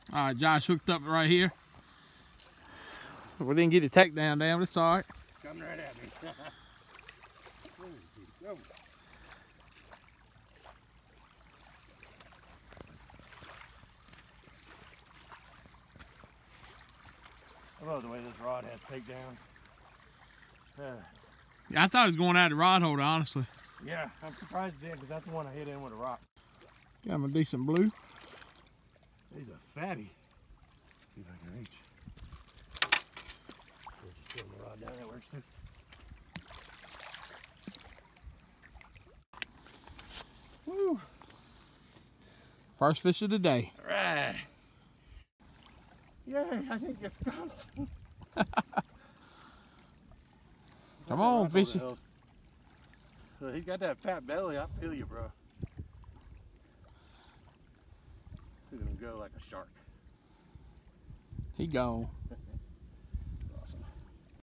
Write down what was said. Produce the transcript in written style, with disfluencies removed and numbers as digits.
All right, Josh hooked up right here. We didn't get the takedown down, but it's all right. Coming right at me. Go. I love the way this rod has takedowns. Yeah, I thought it was going out of the rod holder, honestly. Yeah, I'm surprised it did because that's the one I hit in with a rock. Got him a decent blue. He's a fatty. See if I can reach. Just putting the rod down, that works too. Woo! First fish of the day. All right. Yay, I think it's gone. Come on, fishy. He got that fat belly. I feel you, bro. He's gonna go like a shark. He gone.